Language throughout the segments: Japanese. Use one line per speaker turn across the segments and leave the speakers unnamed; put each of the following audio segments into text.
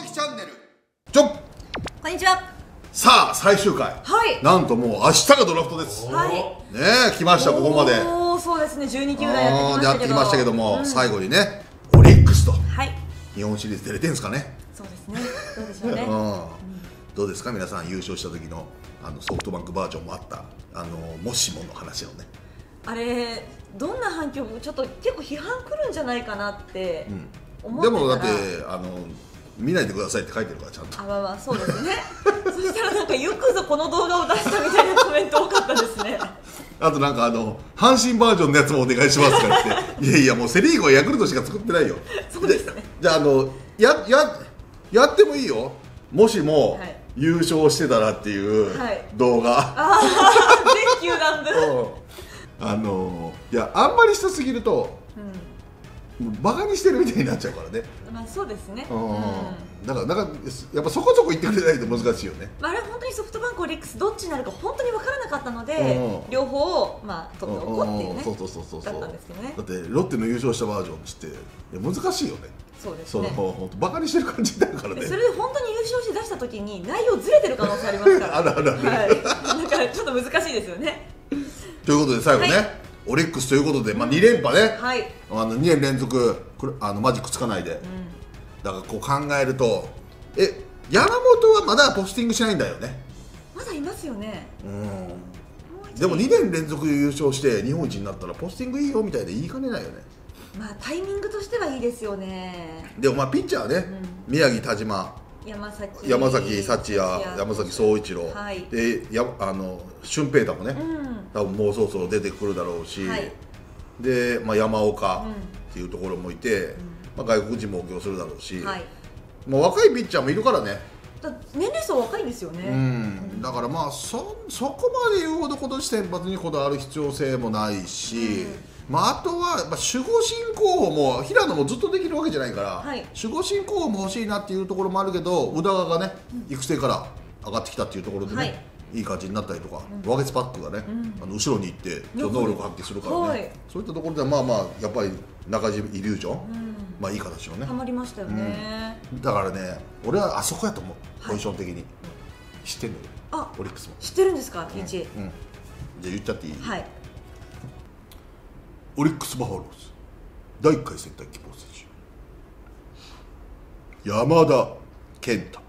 樹チャンネル
こんにちは。
さあ最終回、
はい
なんともう明日がドラフトです。
はい
ねえ来ました。ここまで
おお、そうですね。12球団
やってきましたけども、
うん、
最後にねオリックスと
はい
日本シリーズ出れてんすかね。
そうですね。どうでしょうね。
どうですか皆さん、優勝した時のソフトバンクバージョンもあったもしもの話のね、
あれどんな反響、ちょっと結構批判来るんじゃないかなって思ってたら、
でもだって見ないでくださいって書いてるからちゃんと。
まあそうですね。そしたらなんかよくぞこの動画を出したみたいなコメント多かったですね。
あとなんか阪神バージョンのやつもお願いしますからっていやいやもうセ・リーグはヤクルトしか作ってないよ。
そうですね。
じゃあやってもいいよ、もしも、優勝してたらっていう動画、
全球団分
いやあんまりしたすぎると、バカにしてるみたいになっちゃうからね。
まあそうですね。
だからやっぱそこそこ言ってくれないと難しいよね。
あれ本当にソフトバンクオリックスどっちになるか本当に分からなかったので、両方を取っておこうっていうね、
そう
だったんですけどね。
だってロッテの優勝したバージョンって難しいよね。
そうですね。
本当バカにしてる感じだからね。
それで本当に優勝して出した時に内容ずれてる可能性ありますから
あるあるある、
だからちょっと難しいですよね。
ということで最後ね、オリックスということで、2連覇ね、2年連続マジックつかないで、だからこう考えると山本はまだポスティングしないんだよね。
まだいますよね。
でも2年連続優勝して日本一になったらポスティングいいよみたいで言いかねないよね。
タイミングとしてはいいですよね。
でもピッチャーね、宮城、田島、
山崎
幸也、山崎総一郎、で俊平太もね、多分もうそろそろ出てくるだろうし、で、山岡っていうところもいて、外国人も補強するだろうし、若いピッチャーもいるからね。
年齢層若いんですよね。
だからそこまで言うほど今年先発にこだわる必要性もないし、あとは守護神候補も平野もずっとできるわけじゃないから、守護神候補も欲しいなっていうところもあるけど、宇田川がね育成から上がってきたっていうところでね、いい感じになったりとか、ワゲスパックがね後ろに行って能力発揮するからね、そういったところでやっぱり中島イリュージョン、いい形のね、
ハマりましたよね。
だからね、俺はあそこやと思う、ポジション的に。知ってんのよ、オリックスも。
知ってるんですか、1位。
じゃあ言っちゃっていい？
はい。
オリックスバファローズ第1回戦隊希望選手、山田健太、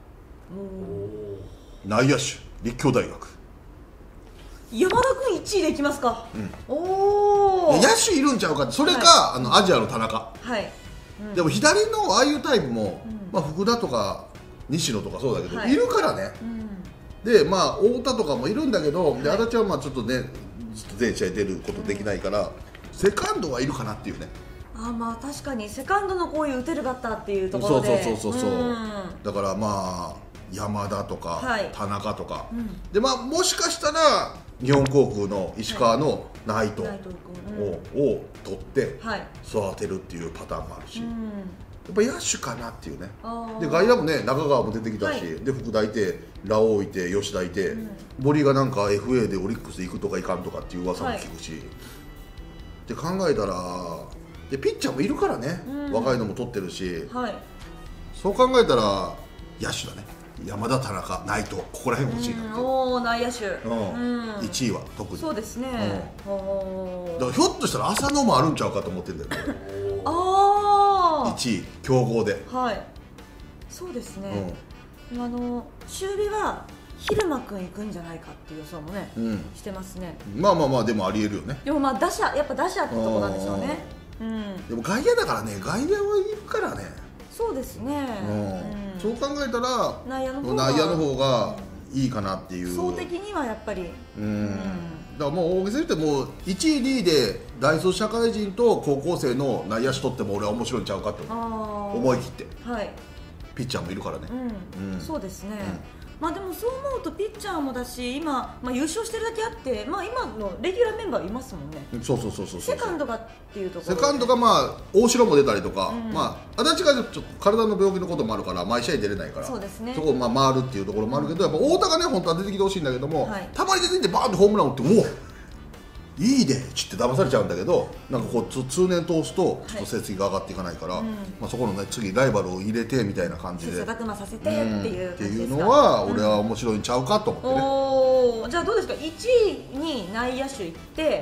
内野手、立教大学。
山田君1位でいきますか。おお。
野手いるんちゃうかって、それかアジアの田中。でも左のああいうタイプも福田とか西野とかそうだけどいるからね。で太田とかもいるんだけど、足立はちょっとねずっと全試合出ることできないから、セカンドはいるかなっていうね。
確かにセカンドのこういう打てるバッターっていうところで、
そうだから山田とか田中とかで、もしかしたら日本航空の石川の内藤を取って育てるっていうパターンもあるし、やっぱ野手かなっていうね。で外野もね、中川も出てきたし、で福田いて、ラオウいて、吉田いて、森がなんか FA でオリックス行くとか行かんとかっていう噂も聞くし、って考えたらでピッチャーもいるからね、若いのも取ってるし、そう考えたら野手だね。山田、田中、内藤、ここら辺欲しいなって。
内野手
1位は特に。
そうですね。
だからひょっとしたら浅野もあるんちゃうかと思ってるんだよね。1位強豪で。
そうですね。守備は蛭間君行くんじゃないかっていう予想もねしてますね。
でもありえるよね。
でもやっぱ打者ってとこなんでしょうね。
でも外野だからね、外野はいるからね。
そうですね。
そう考えたら
内野
の方がいいかなっていう。
層的にはやっぱり。
だからもう大げさに言っても1位2位で大卒社会人と高校生の内野手取っても俺は面白いんちゃうかと思い切って。ピッチャーもいるからね。
そうですね。でもそう思うとピッチャーもだし、今優勝してるだけあって、今のレギュラーメンバーいますもんね。
そう
セカンドがっていうところ、
セカンドが大城も出たりとか、足立がちょっと体の病気のこともあるから毎試合出れないから、そこを回るっていうところもあるけど、やっぱ太田がね本当は出てきてほしいんだけども、たまに出てきてバーンとホームラン打って、 いいでちって騙されちゃうんだけど、なんかこう通年通すとちょっと成績が上がっていかないから、まあそこのね次ライバルを入れてみたいな感じで
切磋琢磨させてっていう
っていうのは俺は面白いんちゃうかと思ってね。
おお、じゃあどうですか、1位に内野手行って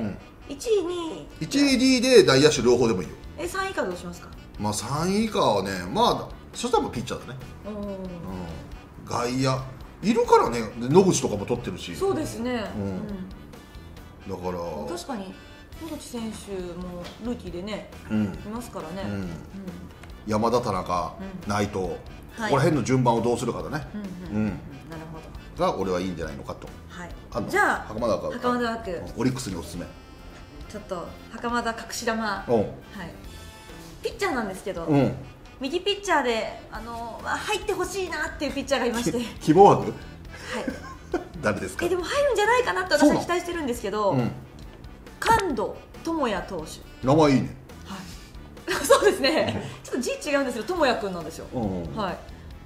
、1位に
1位2位で内野手両方でもいいよ。
3位以下どうしますか。
まあ3位以下はね、まあそしたらもうピッチャーだね。外野いるからね、野口とかも取ってるし。
そうですね、
だから
確かに野口選手もルーキーでね、いますからね。
山田、田中、内藤、ここら辺の順番をどうするかだね。なるほど。が俺はいいんじゃないのかと。
じゃあ
袴田
君、
オリックスにおすすめ。
ちょっと袴田隠し玉、ピッチャーなんですけど、右ピッチャーで入ってほしいなっていうピッチャーがいまして。
希望枠？はい。誰ですか？
でも入るんじゃないかなって私は期待してるんですけど、神戸智也投手。
名前いいね。
はい。そうですね。ちょっと字違うんですけど智也君なんですよ。はい。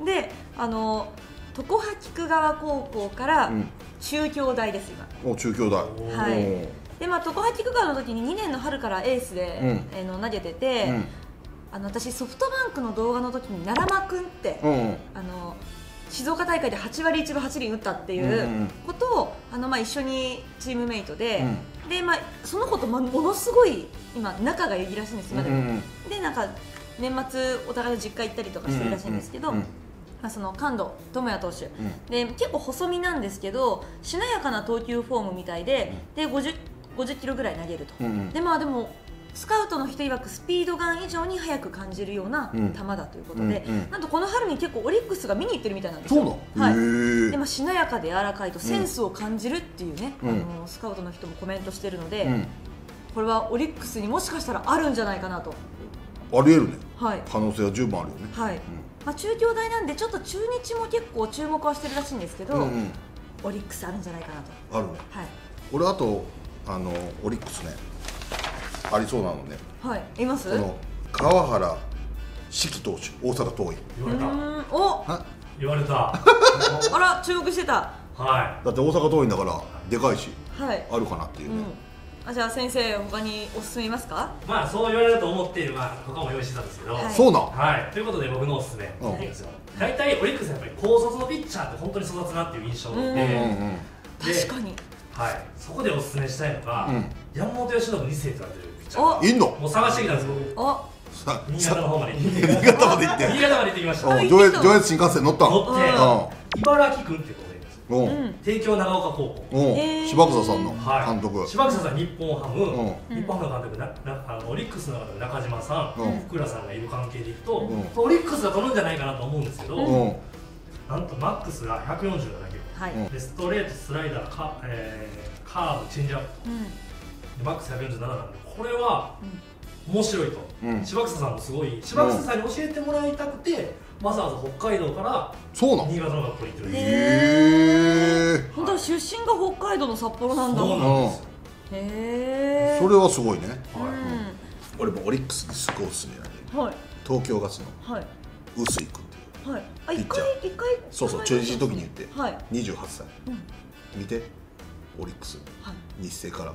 で、常葉菊川高校から中京大です今。
中京大。
はい。で常葉菊川の時に2年の春からエースで投げてて。私ソフトバンクの動画の時に奈良間君って、静岡大会で8割1分8厘打ったっていうことを一緒にチームメイトで、その子とものすごい今仲がいいらしいんです今でも。でなんか年末お互いの実家行ったりとかしてるらしいんですけど、その神戸智也投手、で結構細身なんですけどしなやかな投球フォームみたいで、50キロぐらい投げると。でもスカウトの人曰くスピードガン以上に速く感じるような球だということで、なんとこの春に結構オリックスが見に行ってるみたいなんですよ。でしなやかで柔らかいとセンスを感じるっていうね、スカウトの人もコメントしてるので、これはオリックスにもしかしたらあるんじゃないかなと。
ありえるね。可能性は十分あるよね。
はい。中京大なんでちょっと中日も結構注目はしてるらしいんですけど、オリックスあるんじゃないかなと。
あるね。俺あとオリックスね。ありそうなのね。
はい。います？
この川原四季投手、大阪桐蔭。
言われた。
お。
言われた。
あら、注目してた。
はい。
だって大阪桐蔭だからでかいし、あるかなっていうね。
じゃあ先生他におすすめいますか？
まあそう言われると思っている他も用意してたんですけど。
そうなん。
はい。ということで僕のおすすめですよ。大体オリックスやっぱり高卒のピッチャーって本当に育つなっていう印象で。
確かに。
はい。そこでおすすめしたいのが山本由伸2世と言われてる。
いんの？
もう探してきたんですよ。新潟の方まで行って。
新潟まで行って。
新潟まで行ってきました。
上越新幹線乗ったの？
乗って茨城君っていう子がいるんですよ。帝京長岡高校。
柴草さんの監督。
柴草さん日本ハム。日本ハムの監督オリックスの中で中島さん、福良さんがいる関係でいくと、オリックスが取るんじゃないかなと思うんですけど、なんとマックスが147キロ。でストレート、スライダー、カーブ、チェンジアップ。マックス147なんで。これは面白いと、柴草さんもすごい柴草さんに教えてもらいたくてわざわざ北海道から新潟の学校に行ってるんです。
本当は出身が北海道の札幌なんだ。
そうなんですよ。
へえ。
それはすごいね。俺もオリックスにすごいおすすめなんで、東京ガスの臼井君っていうピッチャー。そう中日の時に言って28歳見て、オリックス日生から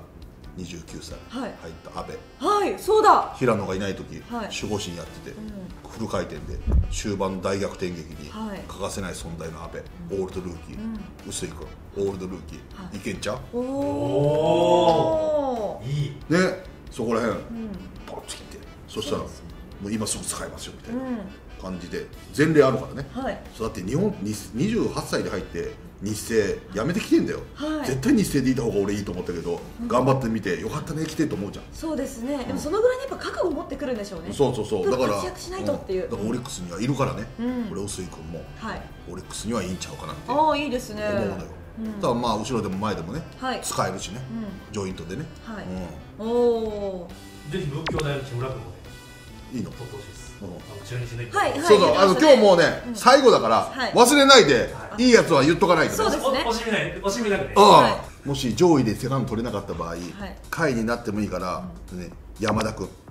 29歳入った阿部。
そうだ。
平野がいない時守護神やっててフル回転で終盤大逆転劇に欠かせない存在の阿部。オールドルーキー臼井君オールドルーキーいけんちゃう？
おおいい
ね。そこら辺ポンチってそしたらもう今すぐ使えますよみたいな感じで前例あるからね。だって日本28歳で入って日生やめてきてんだよ。絶対日生でいた方が俺いいと思ったけど、頑張ってみてよかったね来てと思うじゃん。そうですね。でもそのぐらいにやっぱ覚悟を持ってくるんでしょうね。そうだから活躍しないとっていう。だからオリックスにはいるからね。これ臼井君もオリックスにはいいんちゃうかなって思うのよ。ただまあ後ろでも前でもね使えるしね、ジョイントでね。おお。ぜひ仏教大の木村君もねいいの取ってほしいです。中日のそう今日もうね最後だから忘れないでいいやつは言っとかないとね。そうですね。惜しみなくね。もし上位でセカンド取れなかった場合下位になってもいいから山田君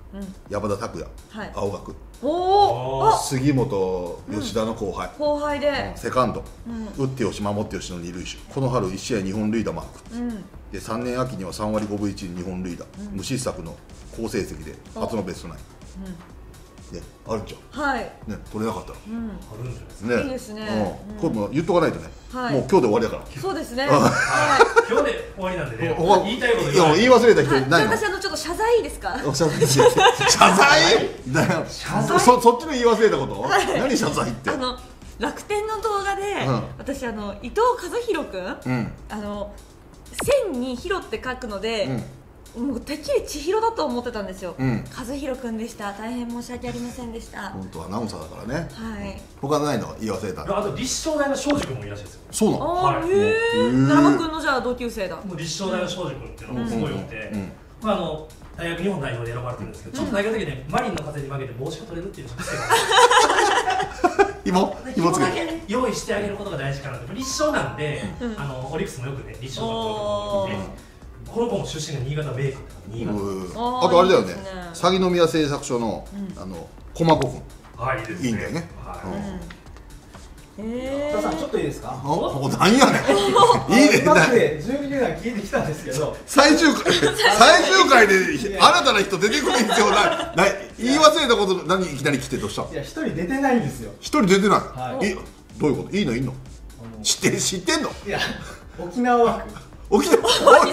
山田拓也、青学、杉本、吉田の後輩
で
セカンド、打ってよし守ってよしの二塁手、この春1試合2本塁打マーク、で3年秋には3割5分1厘2本塁打、無失策の好成績で初のベストナイン。ね、あるんじゃん。ね、取れなかったら。
あるんですね。
いいですね。
これも言っとかないとね。もう今日で終わりだから。
そうですね。
今日で終わりなんでね。言いたいこと
言い忘れた人ないの。
私ちょっと謝罪いいですか。
謝罪。だよ。そっちの言い忘れたこと。何謝罪って。
楽天の動画で私伊藤和弘くん線にヒロって書くので。もうてっきり千尋だと思ってたんですよ。和弘くんでした。大変申し訳ありませんでした。
本当はアナウンサーだからね。
はい。
他ないの言い忘れた。
あと立正大の庄司君もいらっしゃるんですよ。
そうなの。
はい。奈良間くんのじゃあ同級生だ。
もう立正大の庄司君っていうのもすごい良くて、大学日本代表で選ばれてるんですけど、ちょっと大学的にマリンの風に負けて帽子が取れるっていう癖が。
紐つけて
用意してあげることが大事かなと。立正なんで、オリックスもよくね立正のとこの子も出身が新潟ベーカー。新潟。
あとあれだよね。鷺宮製作所の駒子くん。
はい、いいですね。
いいんだよね。
田さんちょっといいですか。
何やねん。いいね。
だって12球団聞いてきたんですけど。
最終回で新たな人出てくる必要ない。言い忘れたこと何いきなり来てどうした。
いや一人出てないんですよ。
一人出てない。どういうこと。いいのいんの。知ってんの。
いや沖縄枠。
沖縄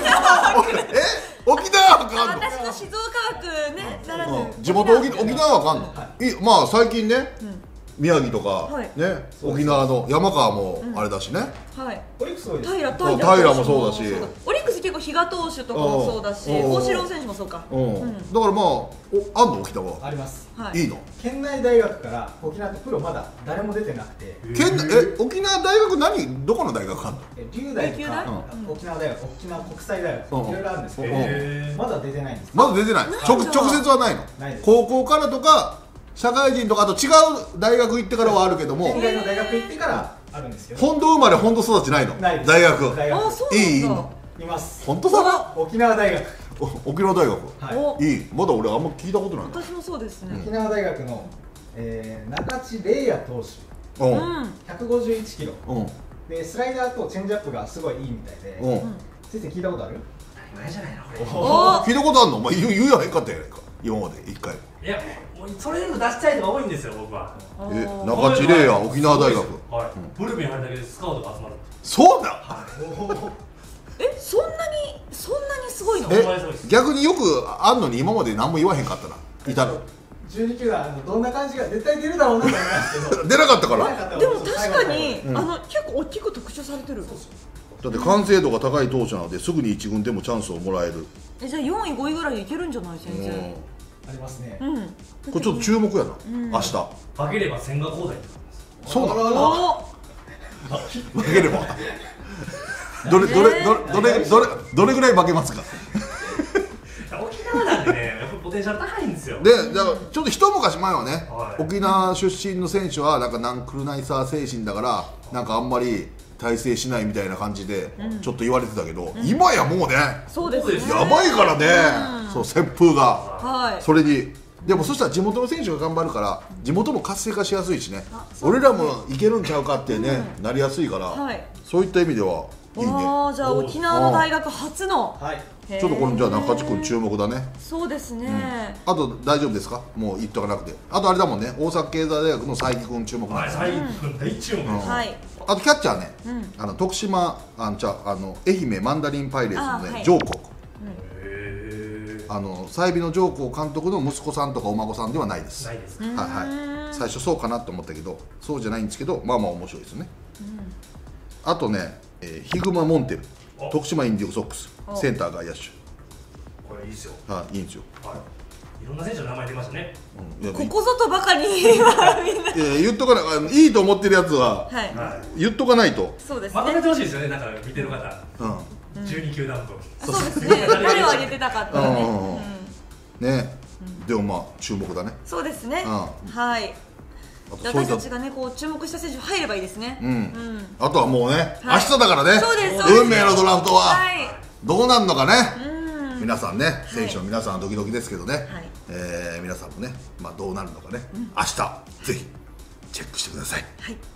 枠あんの。
私の静岡枠ね、ならぬ
地元沖縄枠あんの。まあ最近ね、宮城とかね、沖縄の山川もあれだしね。
オリックス多いです。
平もそうだし、
オリックス結構比嘉投手とかもそうだし、大城選手もそうか。だから
まああんの沖縄。
あります。
いいの。
県内大学から沖縄とプロまだ誰も出てなくて。
沖縄大学どこの大学あんの。
龍大とか沖縄大学、沖縄国際大学いろいろあるんですけど、まだ出てないんです。
まだ出てない。直接はないの。高校からとか社会人とかあと違う大学行ってからはあるけども。
県外の大学行ってからあるんですけど。
本土生まれ本土育ちないの。大学。い
ます。
本当さ。
沖縄大学。
沖縄大学。いい。まだ俺あんま聞いたことない。
私もそうですね。
沖縄大学の中地礼也投手。151キロ。でスライダーとチェンジアップがすごいいいみたいで。先生聞いたことある？
ないじゃないのこれ。
聞いたことあるの？お前言うやへんかったやないか。今まで一回。
いや、もうそれでも出したい人が多いんですよ僕は。
中地礼也沖縄大学。
ブルペン入るだけでスカウトが集まる。
そうだ。
そんなにすごいの？
逆によくあんのに今まで何も言わへんかったな。いたの。
12球団どんな感じが絶対出るだろうなと思いますけど。
出なかったから。
でも確かに結構大きく特徴されてる。
だって完成度が高い投手なのですぐに1軍でもチャンスをもらえる。
じゃあ4位5位ぐらいでいけるんじゃない先生。
ありますね。
これちょっと注目やな。明日。
負ければ千賀滉大って
そうだ。負ければ。どれぐらい負けますか。
沖縄なんでね、やっぱポテンシャル高いんですよ。
で、ちょっと一昔前はね、沖縄出身の選手はなんかナンクルナイサー精神だからなんかあんまり大成しないみたいな感じでちょっと言われてたけど、今やもうね、
そうですね。
やばいからね、そう旋風が。それにでもそしたら地元の選手が頑張るから地元も活性化しやすいしね、俺らもいけるんちゃうかってねなりやすいから、そういった意味ではいいね。
じゃあ沖縄の大学初の。
ちょっとこれじゃあ中地君注目だね。
そうですね。
あと大丈夫ですか？もう言っとかなくて。あとあれだもんね、大阪経済大学の佐伯君注目なんです。
佐伯君大注目。
あとキャッチャーね、徳島愛媛マンダリンパイレーツのね上皇。済美の上皇監督の息子さんとかお孫さんではないです。はいはい。最初そうかなと思ったけどそうじゃないんですけど、まあまあ面白いですね。あとね、ヒグマ・モンテル、徳島インディゴソックスセンター外野手。
これいいですよ。
いいんですよ。
いろんな選手の名前出ましたね。
ここぞとばかり
言っとかない、いいと思ってるやつは言っとかないと。
そうですね。
まとめてほしいですよね、なんか見てる方。12球団と。
そうですね。誰を挙げてたかったね。
ね、でもまあ注目だね。
そうですね。はい。私たちがねこう注目した選手入ればいいですね。
あとはもうね明日だからね。
そうです。
運命のドラフトはどうなんのかね。 皆さんね、選手の皆さんドキドキですけどね、皆さんもね、どうなるのかね、明日ぜひチェックしてください。